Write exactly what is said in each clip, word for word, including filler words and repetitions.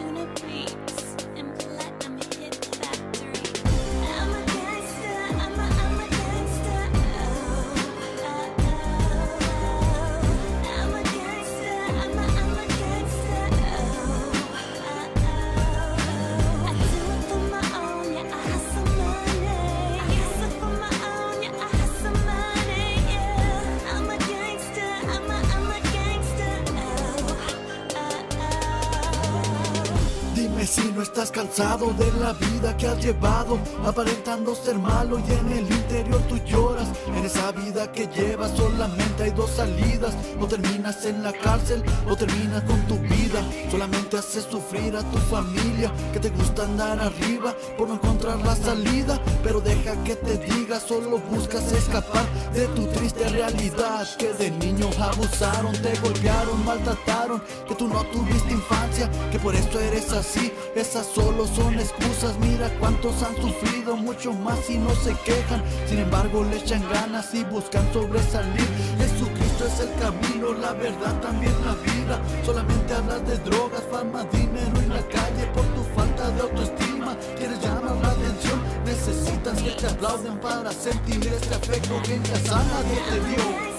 Dime si no estás cansado de la vida que has llevado, aparentando ser malo y en el interior tú lloras. En esa vida que llevas solamente hay dos salidas: o terminas en la cárcel o terminas con tu vida. Solamente haces sufrir a tu familia, que te gusta andar arriba por no encontrar la salida. Pero deja que te diga, solo buscas escapar de tu triste realidad. Que de niño abusaron, te golpearon, maltrataron, que tú no tuviste infancia, que por esto eres así. Esas solo son excusas, mira cuántos han sufrido, mucho más y no se quejan. Sin embargo le echan ganas y buscan sobresalir. Jesucristo es el camino, la verdad, también la vida. Solamente hablas de drogas, fama, dinero en la calle por tu falta de autoestima. Quieres llamar la atención, necesitas que te aplaudan para sentir este afecto que en casa nadie te dio.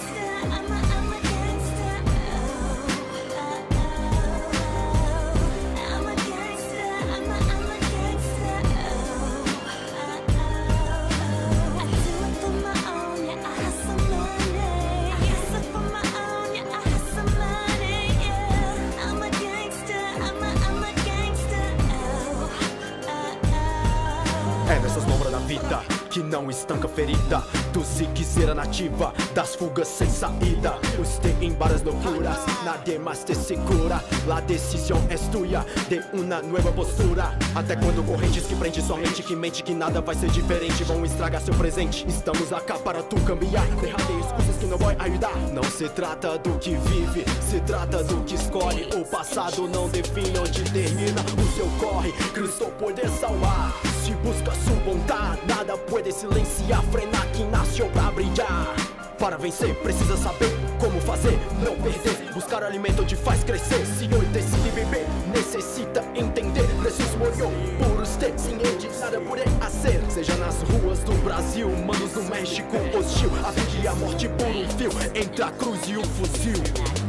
É nessa sombra da vida que não estanca ferida, tu se quiser nativa das fugas sem saída. Usted em várias loucuras, nadie más te segura. La decisión es tuya de una nueva postura. Até quando correntes que prende sua mente, que mente que nada vai ser diferente, vão estragar seu presente. Estamos acá para tu cambiar, deja de excusas que não vai ajudar. Não se trata do que vive, se trata do que escolhe. O passado não define onde termina o seu corre. Cristo pode salvar, se busca sua vontade, nada pode silenciar, frenar quem nasceu pra brilhar. Para vencer, precisa saber como fazer, não perder. Buscar alimento te faz crescer. Se hoje decide viver, necessita entender. Jesus morreu por usted, sem ele nada pode fazer. Seja nas ruas do Brasil, manos no México hostil, a vida e a morte por um fio, entre a cruz e o fuzil.